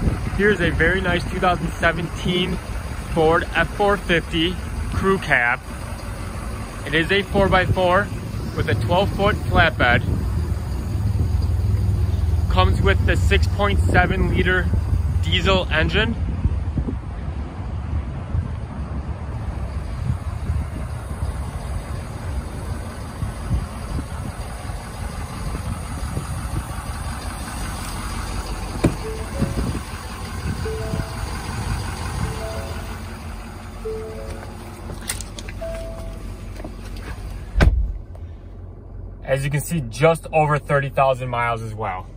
Here's a very nice 2017 Ford F450 crew cab. It is a 4x4 with a 12-foot flatbed. Comes with the 6.7 liter diesel engine. As you can see, just over 30,000 miles as well.